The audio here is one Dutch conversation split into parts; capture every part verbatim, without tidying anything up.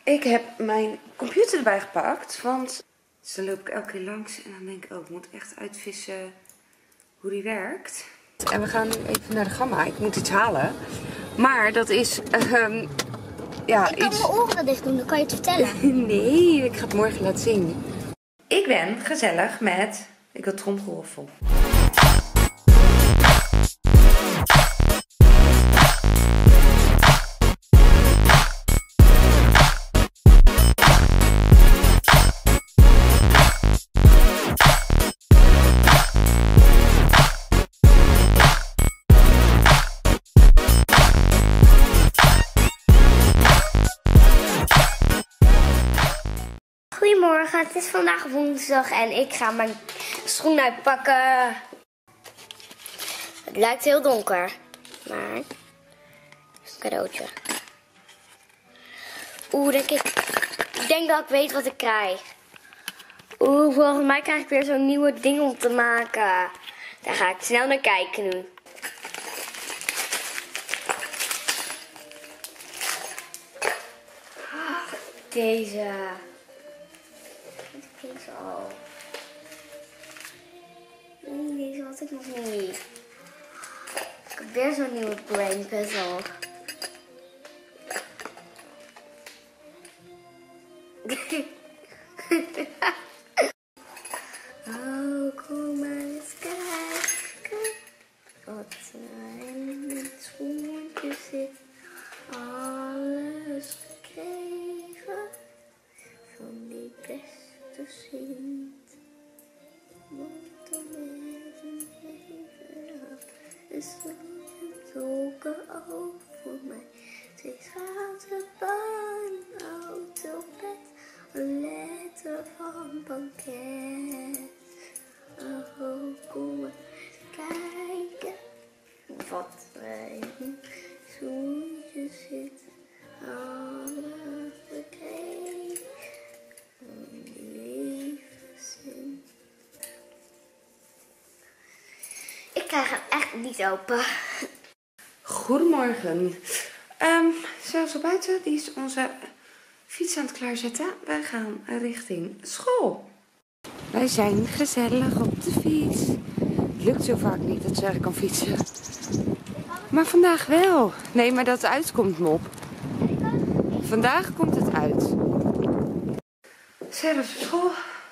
Ik heb mijn computer erbij gepakt, want dus dan loop ik elke keer langs en dan denk ik, oh, ik moet echt uitvissen hoe die werkt. En we gaan nu even naar de Gamma. Ik moet iets halen. Maar dat is, um, ja, ik kan iets... mijn oren dicht doen, dan kan je het vertellen. Nee, ik ga het morgen laten zien. Ik ben gezellig met, ik wil tromgeroffel. Goedemorgen, het is vandaag woensdag en ik ga mijn schoen uitpakken. Het lijkt heel donker, maar het is een cadeautje. Oeh, denk ik, ik denk dat ik weet wat ik krijg. Oeh, volgens mij krijg ik weer zo'n nieuwe ding om te maken. Daar ga ik snel naar kijken nu. Ah, deze. Deze al. Nee, deze had ik nog niet. Ik heb weer zo'n nieuwe brain puzzle. Oh, kom maar eens kijken. Wat er in het schoentje zit. Alles gekregen van die beste Sint. Want dan even even af. De zon en donker ook voor mij. Twee schaterban, auto, bed, een letter van banket. Oh, kom maar kijken wat er in het schoentje zit. Alles gekregen. Ik krijg hem echt niet open. Goedemorgen. Um, zelfs op buiten, die is onze fiets aan het klaarzetten. Wij gaan richting school. Wij zijn gezellig op de fiets. Het lukt zo vaak niet dat Sarah kan fietsen. Maar vandaag wel. Nee, maar dat uitkomt, Mop. Vandaag komt het uit. Sarah is op school.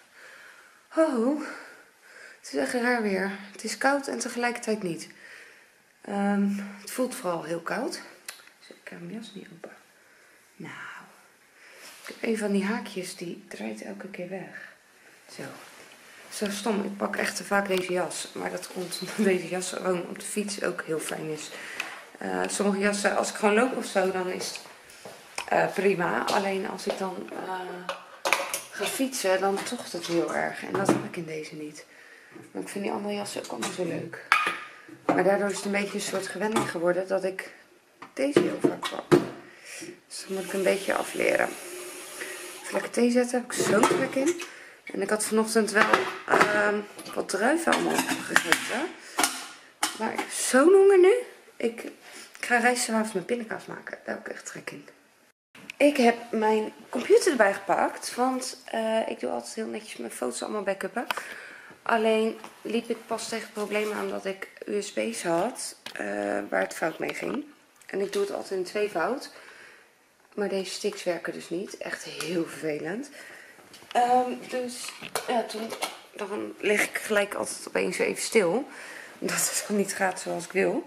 Oh, het is echt raar weer. Het is koud en tegelijkertijd niet. Um, het voelt vooral heel koud. Dus ik heb mijn jas niet open. Nou, ik heb een van die haakjes die draait elke keer weg. Zo. Zo stom. Ik pak echt te vaak deze jas. Maar dat komt omdat deze jas gewoon op de fiets ook heel fijn is. Uh, sommige jassen, als ik gewoon loop of zo, dan is het uh, prima. Alleen als ik dan uh, ga fietsen, dan tocht het heel erg. En dat heb ik in deze niet. Maar ik vind die andere jassen ook allemaal zo leuk. Maar daardoor is het een beetje een soort gewenning geworden dat ik deze heel vaak pak. Dus dan moet ik een beetje afleren. Even lekker thee zetten, heb ik zo'n trek in. En ik had vanochtend wel uh, wat druiven allemaal gegeten. Maar ik heb zo'n honger nu. Ik, ik ga rijstsalade met pindakaas maken. Daar heb ik echt trek in. Ik heb mijn computer erbij gepakt. Want uh, ik doe altijd heel netjes mijn foto's allemaal backuppen. Alleen liep ik pas tegen het probleem aan dat ik U S B's had uh, waar het fout mee ging. En ik doe het altijd in tweevoud. Maar deze sticks werken dus niet. Echt heel vervelend. Um, dus ja, toen dan leg ik gelijk altijd opeens even stil. Omdat het dan niet gaat zoals ik wil.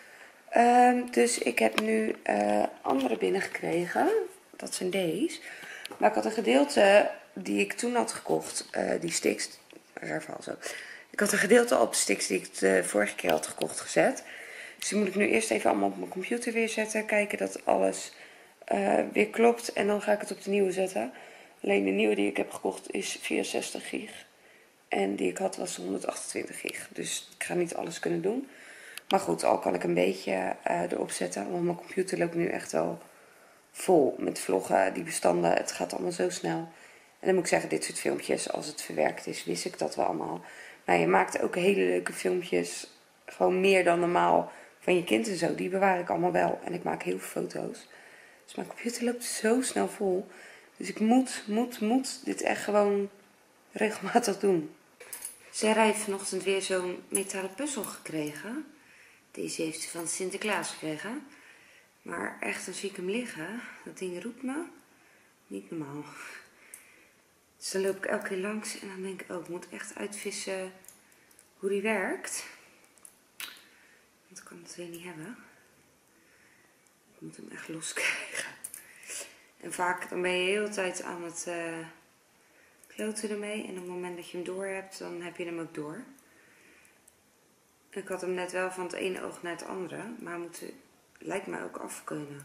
Um, dus ik heb nu uh, andere binnengekregen. Dat zijn deze. Maar ik had een gedeelte die ik toen had gekocht. Uh, die sticks. Raar verhaal zo. Ik had een gedeelte op de sticks die ik de vorige keer had gekocht gezet. Dus die moet ik nu eerst even allemaal op mijn computer weer zetten. Kijken dat alles uh, weer klopt. En dan ga ik het op de nieuwe zetten. Alleen de nieuwe die ik heb gekocht is vierenzestig gig. En die ik had was honderdachtentwintig gig. Dus ik ga niet alles kunnen doen. Maar goed, al kan ik een beetje uh, erop zetten. Want mijn computer loopt nu echt wel vol met vloggen. Die bestanden, het gaat allemaal zo snel. En dan moet ik zeggen, dit soort filmpjes, als het verwerkt is, wist ik dat wel allemaal. Maar je maakt ook hele leuke filmpjes. Gewoon meer dan normaal van je kind en zo. Die bewaar ik allemaal wel. En ik maak heel veel foto's. Dus mijn computer loopt zo snel vol. Dus ik moet, moet, moet dit echt gewoon regelmatig doen. Sarah heeft vanochtend weer zo'n metalen puzzel gekregen. Deze heeft ze van Sinterklaas gekregen. Maar echt, dan zie ik hem liggen. Dat ding roept me. Niet normaal. Dus dan loop ik elke keer langs en dan denk ik, oh, ik moet echt uitvissen hoe die werkt. Want ik kan het weer niet hebben. Ik moet hem echt loskrijgen. En vaak dan ben je de hele tijd aan het uh, kloten ermee. En op het moment dat je hem door hebt, dan heb je hem ook door. Ik had hem net wel van het ene oog naar het andere. Maar hij moet, lijkt mij ook af kunnen.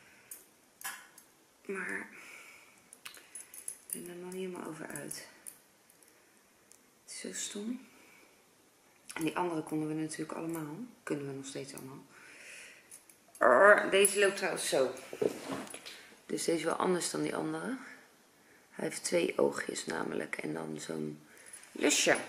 Maar ik ben er nog niet helemaal over uit. Het is zo stom. En die andere konden we natuurlijk allemaal. Kunnen we nog steeds allemaal. Deze loopt trouwens zo. Dus deze is wel anders dan die andere. Hij heeft twee oogjes namelijk. En dan zo'n lusje.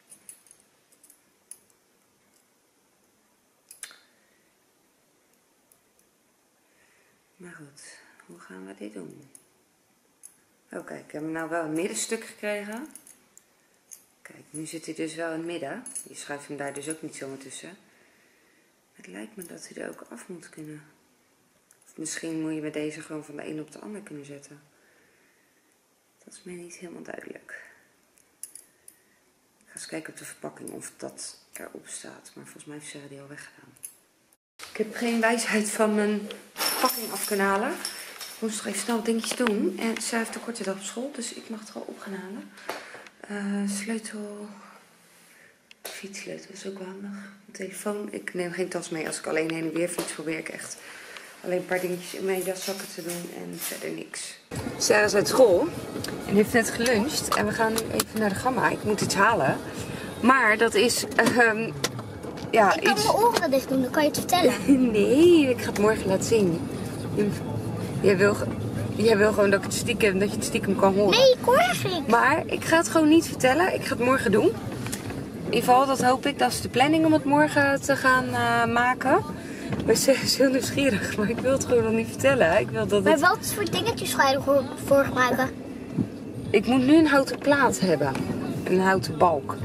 Maar goed, hoe gaan we dit doen? Oh kijk, ik heb hem nou wel een middenstuk gekregen. Kijk, nu zit hij dus wel in het midden. Je schuift hem daar dus ook niet zomaar tussen. Het lijkt me dat hij er ook af moet kunnen. Of misschien moet je met deze gewoon van de een op de ander kunnen zetten. Dat is mij niet helemaal duidelijk. Ik ga eens kijken op de verpakking of dat erop staat. Maar volgens mij heeft Sarah die al weggedaan. Ik heb geen wijsheid van mijn verpakking af kunnen halen. Ik moest nog even snel dingetjes doen. En Sarah heeft een korte dag op school, dus ik mag het gewoon op gaan halen. Uh, sleutel. Fietssleutel is ook wel handig. Mijn telefoon. Ik neem geen tas mee. Als ik alleen heen en weer fiets, probeer ik echt alleen een paar dingetjes in mijn jaszakken te doen en verder niks. Sarah is uit school en heeft net geluncht. En we gaan nu even naar de Gamma. Ik moet iets halen. Maar dat is... Uh, ja, ik kan iets... mijn oren dicht doen, dan kan je het vertellen. Nee, ik ga het morgen laten zien. Jij wil, jij wil gewoon dat, ik het stiekem, dat je het stiekem kan horen. Nee, ik hoor eigenlijk. Maar ik ga het gewoon niet vertellen. Ik ga het morgen doen. In ieder geval, dat hoop ik. Dat is de planning om het morgen te gaan uh, maken. Ik ben heel nieuwsgierig, maar ik wil het gewoon nog niet vertellen. Ik wil dat maar het... wat voor dingetjes ga je ervoor gebruiken? Ik moet nu een houten plaat hebben. Een houten balk.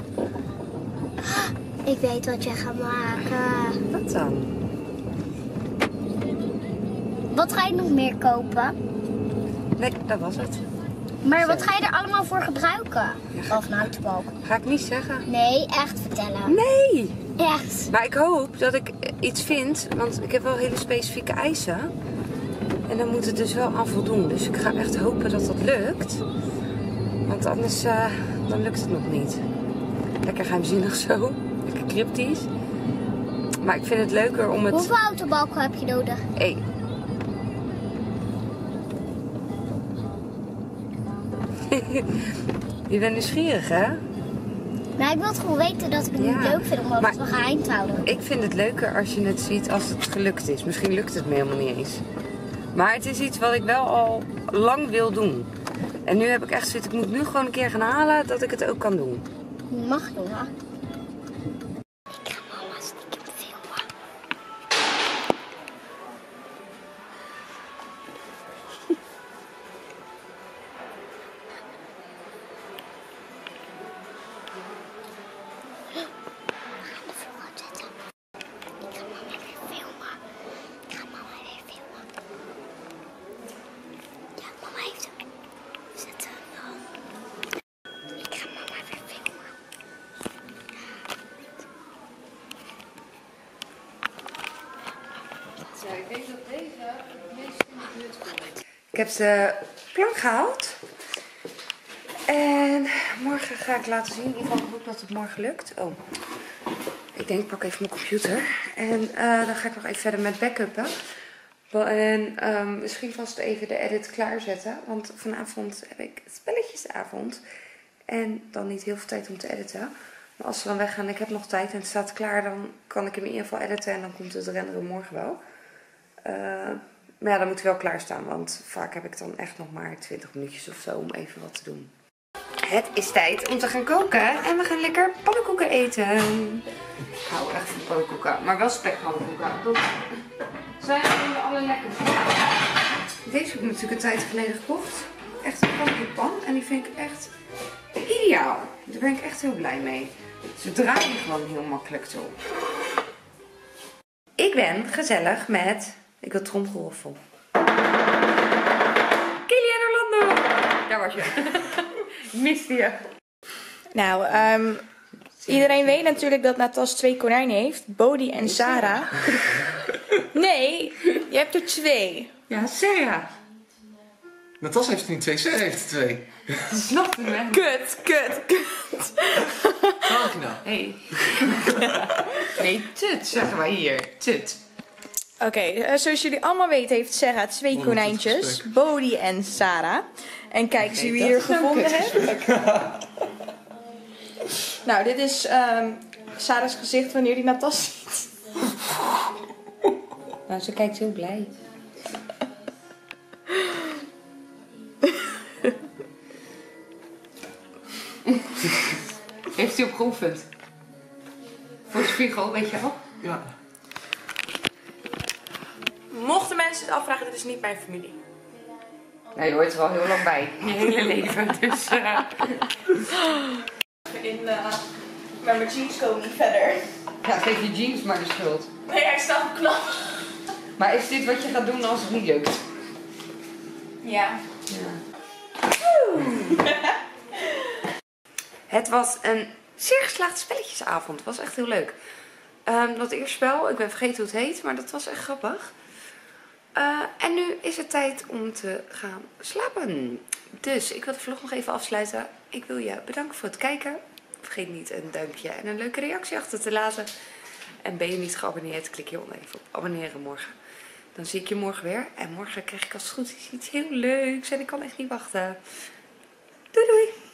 Ik weet wat je gaat maken. Wat dan? Wat ga je nog meer kopen? Nee, dat was het. Maar wat ga je er allemaal voor gebruiken? Ja, of een houten balk? Ga ik niet zeggen. Nee, echt vertellen. Nee! Echt. Maar ik hoop dat ik iets vind, want ik heb wel hele specifieke eisen. En dan moet het dus wel aan voldoen. Dus ik ga echt hopen dat dat lukt. Want anders uh, dan lukt het nog niet. Lekker geheimzinnig zo. Lekker cryptisch. Maar ik vind het leuker om het... Hoeveel houten balken heb je nodig? Eén. Je bent nieuwsgierig, hè? Nou, ik wil het gewoon weten dat ik het Ja, niet leuk vind om dat maar we geheim te houden. Ik vind het leuker als je het ziet als het gelukt is. Misschien lukt het me helemaal niet eens. Maar het is iets wat ik wel al lang wil doen. En nu heb ik echt zoiets, ik moet nu gewoon een keer gaan halen dat ik het ook kan doen. Mag, jongen. Ik ga mama stiekem filmen. Ja, ik denk dat deze het meest in de buurt komt. Ik heb de plank gehaald. En morgen ga ik laten zien. In ieder geval hoop dat het morgen lukt. Oh, ik denk ik pak even mijn computer. En uh, dan ga ik nog even verder met backuppen. En um, misschien vast even de edit klaarzetten. Want vanavond heb ik spelletjesavond. En dan niet heel veel tijd om te editen. Maar als ze dan weggaan en ik heb nog tijd en het staat klaar, dan kan ik hem in ieder geval editen. En dan komt het renderen morgen wel. Uh, maar ja, dan moet hij wel klaarstaan. Want vaak heb ik dan echt nog maar twintig minuutjes of zo om even wat te doen. Het is tijd om te gaan koken. En we gaan lekker pannenkoeken eten. Ik hou echt van pannenkoeken. Maar wel spekpannenkoeken. Dat zijn gewoon de allerlekkerste. Deze heb ik natuurlijk een tijd geleden gekocht. Echt een grote pan. En die vind ik echt ideaal. Daar ben ik echt heel blij mee. Ze draaien gewoon heel makkelijk toe. Ik ben gezellig met... Ik wil tromgeroffel. Kilian Orlando! Daar was je. Miste je. Nou, um, iedereen weet natuurlijk dat Natas twee konijnen heeft. Bodhi en Sarah. Nee, je hebt er twee. Ja, Sarah. Natas heeft er niet twee, Sarah heeft er twee. Snap je me? Kut, kut, kut. Wat nou? Hey. Nee, tut zeggen wij hier. Tut. Oké, okay, uh, zoals jullie allemaal weten heeft Sarah twee Oh, konijntjes. Bodhi en Sarah. En kijk eens Okay, wie hier gevonden heeft. Nou, dit is um, Sarah's gezicht wanneer die Natas ziet. Nou, ze kijkt heel blij. Heeft hij op geoefend? Voor de spiegel, weet je wel? Ja. Mochten mensen het afvragen, dit is niet mijn familie. Nou, je hoort er al heel lang bij. Je hele leven, dus... Uh... In, uh, maar mijn jeans komen niet verder. Ja, geef je jeans maar de schuld. Nee, hij staat op knap. Maar is dit wat je gaat doen als het niet lukt? Ja. Ja. Het was een zeer geslaagde spelletjesavond. Het was echt heel leuk. Um, dat eerste spel, ik ben vergeten hoe het heet, maar dat was echt grappig. Uh, en nu is het tijd om te gaan slapen. Dus ik wil de vlog nog even afsluiten. Ik wil je bedanken voor het kijken. Vergeet niet een duimpje en een leuke reactie achter te laten. En ben je niet geabonneerd, klik hieronder even op abonneren morgen. Dan zie ik je morgen weer. En morgen krijg ik als het goed is iets heel leuks. En ik kan echt niet wachten. Doei doei!